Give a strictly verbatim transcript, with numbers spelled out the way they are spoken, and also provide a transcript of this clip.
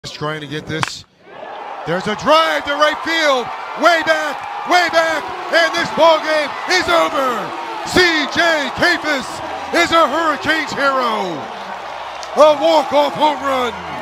Just trying to get this. There's a drive to right field. Way back, way back, and this ball game is over. C J Kayfus is a Hurricanes hero. A walk-off home run.